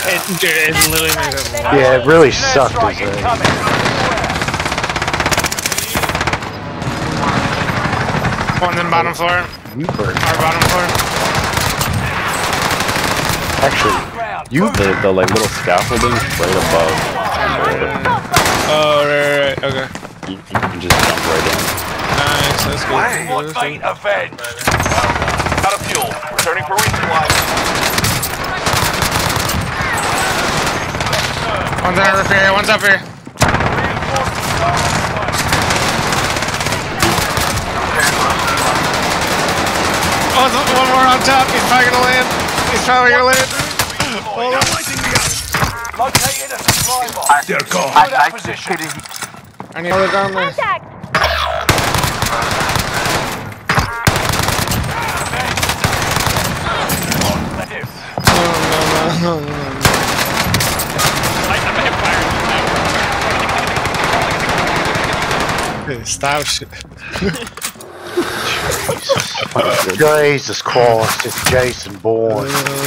It literally made it. Yeah, it really sucked. One in bottom floor. Our bottom floor. Actually, the like little scaffolding right above. Oh, right, okay. You can just jump right in. Nice, that's good. Mate, avenged. Out of fuel. Returning for resupply. One's on the roof here, one's up here. Oh, one more on top. He's probably gonna land. Hold on. Located a supply box. They're gone. I need another down there. No. Stop shit. Jesus Christ, it's Jason Bourne.